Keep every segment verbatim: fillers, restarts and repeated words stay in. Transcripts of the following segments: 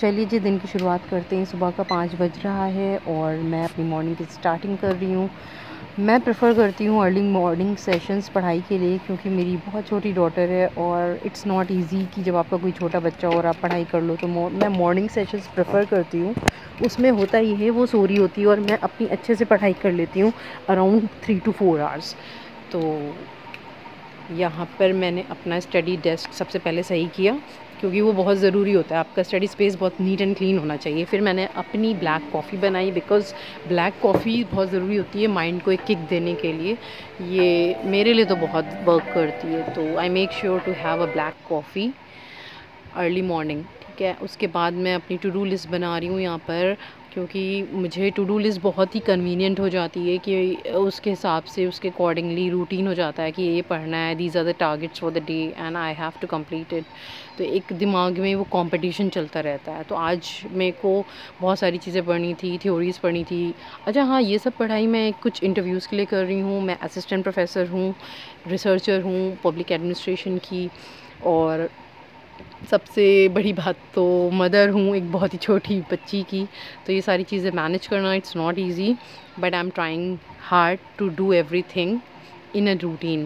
चलिए जी, दिन की शुरुआत करते हैं। सुबह का पाँच बज रहा है और मैं अपनी मॉर्निंग की स्टार्टिंग कर रही हूँ। मैं प्रेफर करती हूँ अर्ली मॉर्निंग सेशंस पढ़ाई के लिए, क्योंकि मेरी बहुत छोटी डॉटर है और इट्स नॉट इजी कि जब आपका कोई छोटा बच्चा हो और आप पढ़ाई कर लो। तो मैं मॉर्निंग सेशंस प्रेफर करती हूँ। उसमें होता ही है, वो सो रही होती है और मैं अपनी अच्छे से पढ़ाई कर लेती हूँ around three two four hours. तो यहाँ पर मैंने अपना स्टडी डेस्क सबसे पहले सही किया, क्योंकि वो बहुत ज़रूरी होता है। आपका स्टडी स्पेस बहुत नीट एंड क्लीन होना चाहिए। फिर मैंने अपनी ब्लैक कॉफ़ी बनाई, बिकॉज़ ब्लैक कॉफ़ी बहुत ज़रूरी होती है माइंड को एक किक देने के लिए। ये मेरे लिए तो बहुत वर्क करती है। तो I make sure to have a black coffee early morning, ठीक है। उसके बाद मैं अपनी टू डू लिस्ट बना रही हूँ यहाँ पर, क्योंकि मुझे टू डू लिस्ट बहुत ही कन्वीनियंट हो जाती है कि उसके हिसाब से, उसके अकॉर्डिंगली रूटीन हो जाता है कि ये पढ़ना है, these are the targets for the day and I have to complete it. तो एक दिमाग में वो कंपटीशन चलता रहता है। तो आज मेरे को बहुत सारी चीज़ें पढ़नी थी, थ्योरीज़ पढ़नी थी। अच्छा हाँ, ये सब पढ़ाई मैं कुछ इंटरव्यूज़ के लिए कर रही हूँ। मैं असिस्टेंट प्रोफेसर हूँ, रिसर्चर हूँ पब्लिक एडमिनिस्ट्रेशन की, और सबसे बड़ी बात तो मदर हूँ एक बहुत ही छोटी बच्ची की। तो ये सारी चीज़ें मैनेज करना, it's not easy, but I am trying hard to do everything in a routine.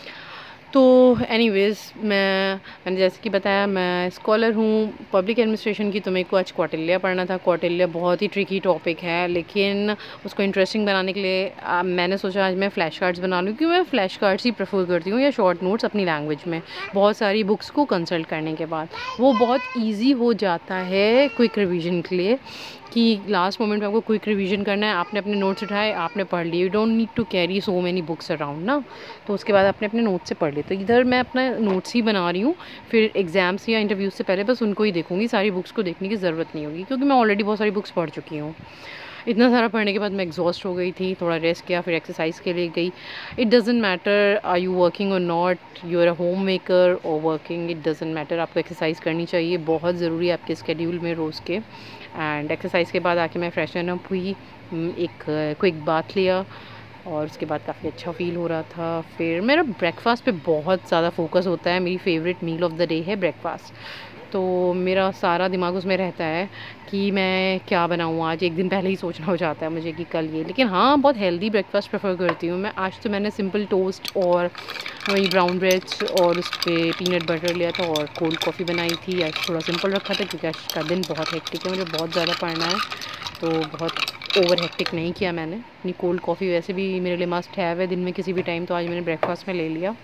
तो एनीवेज़, मैं मैंने जैसे कि बताया, मैं स्कॉलर हूँ पब्लिक एडमिनिस्ट्रेशन की। तो मेरे को आज कौटिल्य पढ़ना था। कौटिल्य बहुत ही ट्रिकी टॉपिक है, लेकिन उसको इंटरेस्टिंग बनाने के लिए आ, मैंने सोचा आज मैं फ़्लैश कार्ड्स बना लूँ, क्योंकि मैं फ़्लैश कार्ड्स ही प्रेफर करती हूँ, या शॉर्ट नोट्स अपनी लैंग्वेज में। बहुत सारी बुक्स को कंसल्ट करने के बाद वो बहुत ईजी हो जाता है क्विक रिविजन के लिए, कि लास्ट मोमेंट में आपको क्विक रिवीजन करना है। आपने अपने नोट्स उठाए, आपने पढ़ लिए। You don't need to carry so many books around ना। तो उसके बाद आपने अपने नोट्स से पढ़ लिए। तो इधर मैं अपना नोट्स ही बना रही हूँ, फिर एग्ज़ाम्स या इंटरव्यूज़ से पहले बस उनको ही देखूँगी। सारी बुक्स को देखने की ज़रूरत नहीं होगी, क्योंकि मैं ऑलरेडी बहुत सारी बुक्स पढ़ चुकी हूँ। इतना सारा पढ़ने के बाद मैं एग्जॉस्ट हो गई थी, थोड़ा रेस्ट किया, फिर एक्सरसाइज के लिए गई। It doesn't matter are you working और not, you are a homemaker और वर्किंग, इट डजेंट मैटर। आपको एक्सरसाइज करनी चाहिए, बहुत ज़रूरी है आपके स्केड्यूल में रोज़ के। एंड एक्सरसाइज के बाद आके मैं फ्रेशन अप हुई, एक क्विक बाथ लिया, और उसके बाद काफ़ी अच्छा फ़ील हो रहा था। फिर मेरा ब्रेकफास्ट पे बहुत ज़्यादा फोकस होता है। मेरी favourite meal of the day है ब्रेकफास्ट। तो मेरा सारा दिमाग उसमें रहता है कि मैं क्या बनाऊँ आज। एक दिन पहले ही सोचना हो जाता है मुझे कि कल ये। लेकिन हाँ, बहुत हेल्दी ब्रेकफास्ट प्रेफर करती हूँ मैं। आज तो मैंने सिंपल टोस्ट और वही ब्राउन ब्रेड्स और उस पर पीनट बटर लिया था, और कोल्ड कॉफ़ी बनाई थी। आज थोड़ा सिंपल रखा था, क्योंकि आज का दिन बहुत हेक्टिक है, मुझे बहुत ज़्यादा पढ़ना है। तो बहुत ओवर हेक्टिक नहीं किया मैंने। अपनी कोल्ड कॉफ़ी वैसे भी मेरे लिए मस्ट हैव है दिन में किसी भी टाइम, तो आज मैंने ब्रेकफास्ट में ले लिया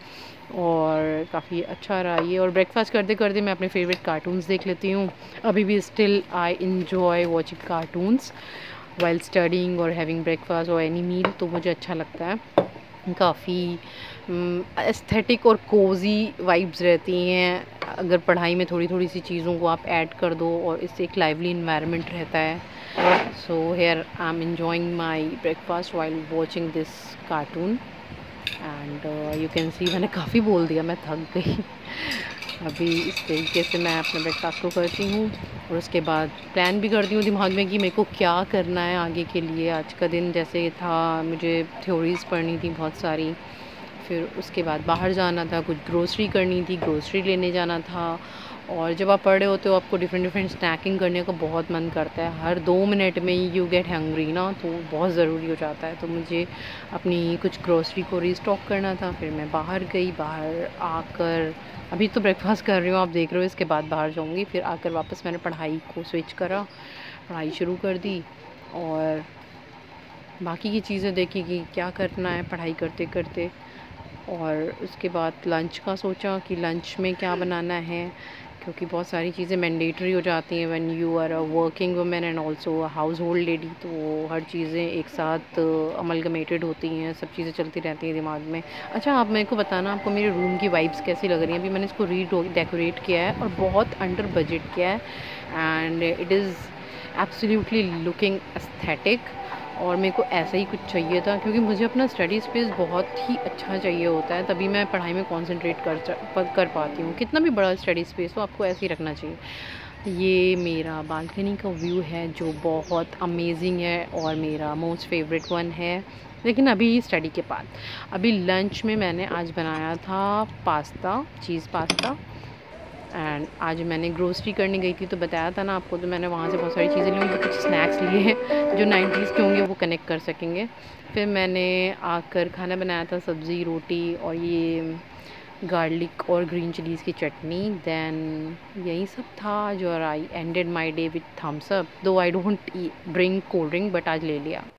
और काफ़ी अच्छा रहा ये। और ब्रेकफास्ट करते करते मैं अपने फेवरेट कार्टून्स देख लेती हूँ। अभी भी still I enjoy watching cartoons while studying और हैविंग ब्रेकफास्ट और एनी मील। तो मुझे अच्छा लगता है, काफ़ी एस्थेटिक और कोज़ी वाइब्स रहती हैं अगर पढ़ाई में थोड़ी थोड़ी सी चीज़ों को आप ऐड कर दो, और इससे एक लाइवली इन्वायरमेंट रहता है। So here I am enjoying my breakfast while watching this cartoon. And you can see, मैंने काफ़ी बोल दिया, मैं थक गई। अभी इस तरीके से मैं अपने ब्रेकफास्ट को करती हूँ, और उसके बाद प्लान भी करती हूँ दिमाग में कि मेरे को क्या करना है आगे के लिए। आज का दिन जैसे था, मुझे थ्योरीज़ पढ़नी थी बहुत सारी, फिर उसके बाद बाहर जाना था, कुछ ग्रोसरी करनी थी, ग्रोसरी लेने जाना था। और जब आप पढ़ रहे होते हो, आपको डिफरेंट डिफरेंट स्नैकिंग करने का बहुत मन करता है। हर दो मिनट में यू गेट हंग्री ना, तो बहुत ज़रूरी हो जाता है। तो मुझे अपनी कुछ ग्रोसरी को रीस्टॉक करना था। फिर मैं बाहर गई, बाहर आकर अभी तो ब्रेकफास्ट कर रही हूँ, आप देख रहे हो, इसके बाद बाहर जाऊँगी। फिर आकर वापस मैंने पढ़ाई को स्विच करा, पढ़ाई शुरू कर दी, और बाकी की चीज़ें देखी कि क्या करना है पढ़ाई करते करते। और उसके बाद लंच का सोचा कि लंच में क्या बनाना है, क्योंकि बहुत सारी चीज़ें मैंडेटरी हो जाती हैं when you are a working women and also a household lady. तो हर चीज़ें एक साथ अमलगमेटेड होती हैं, सब चीज़ें चलती रहती हैं दिमाग में। अच्छा, आप मेरे को बताना, आपको मेरे रूम की वाइब्स कैसी लग रही हैं। अभी मैंने इसको री डेकोरेट किया है, और बहुत अंडर बजट किया है, and it is absolutely looking aesthetic. और मेरे को ऐसा ही कुछ चाहिए था, क्योंकि मुझे अपना स्टडी स्पेस बहुत ही अच्छा चाहिए होता है, तभी मैं पढ़ाई में कंसंट्रेट कर कर पाती हूँ। कितना भी बड़ा स्टडी स्पेस हो, आपको ऐसे ही रखना चाहिए। ये मेरा बालकनी का व्यू है, जो बहुत अमेजिंग है और मेरा मोस्ट फेवरेट वन है। लेकिन अभी स्टडी के बाद, अभी लंच में मैंने आज बनाया था पास्ता, चीज़ पास्ता। एंड आज मैंने ग्रोसरी करने गई थी तो बताया था ना आपको, तो मैंने वहाँ से बहुत सारी चीज़ें ली, उनके कुछ स्नैक्स लिए हैं जो नाइन्टीज़ के होंगे वो कनेक्ट कर सकेंगे। फिर मैंने आकर खाना बनाया था, सब्ज़ी, रोटी और ये गार्लिक और ग्रीन चिलीज़ की चटनी। दैन यही सब था आज, और I ended my day with Thums Up, though I don't drink cold drink but आज ले लिया।